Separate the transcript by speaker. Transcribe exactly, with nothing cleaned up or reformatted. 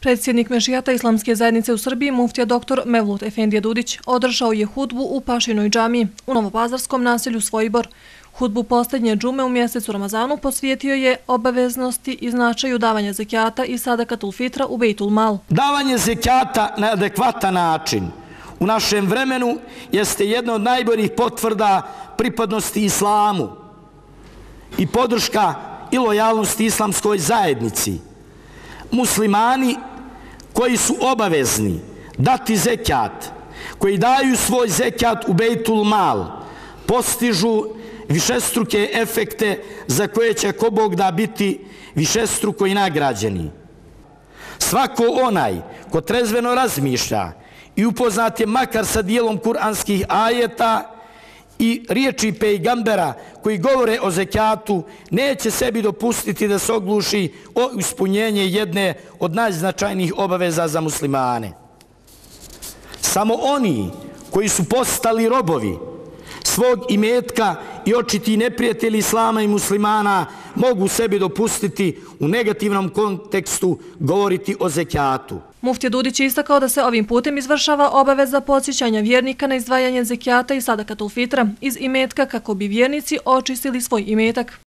Speaker 1: Predsjednik Mešijata Islamske zajednice u Srbiji, muftija doktor Mevlut Efendija Dudić, održao je hudbu u Pašinoj džamiji u novopazarskom naselju Svojibor. Hudbu posljednje džume u mjesecu Ramazanu posvijetio je obaveznosti i značaju davanja zekijata i sadakatul fitra u Bejtul Mal.
Speaker 2: Davanje zekijata na adekvatan način u našem vremenu jeste jedna od najboljih potvrda pripadnosti islamu i podrška i lojalnosti islamskoj zajednici. Muslimani koji su obavezni dati zekijat, koji daju svoj zekijat u Bejtul Mal, postižu višestruke efekte za koje će ko Bog da biti višestruko i nagrađeni. Svako onaj ko trezveno razmišlja i upoznat je makar sa dijelom kuranskih ajeta i riječi pejgambera koji govore o zekijatu, neće sebi dopustiti da se ogluši o ispunjenje jedne od najznačajnijih obaveza za muslimane. Samo oni koji su postali robovi svog imetka i očiti neprijatelji islama i muslimana mogu sebi dopustiti u negativnom kontekstu govoriti o zekijatu.
Speaker 1: Muftija Dudić je istakao da se ovim putem izvršava obaveza podsjećanja vjernika na izdvajanje zekijata i sadakatul fitra iz imetka kako bi vjernici očistili svoj imetak.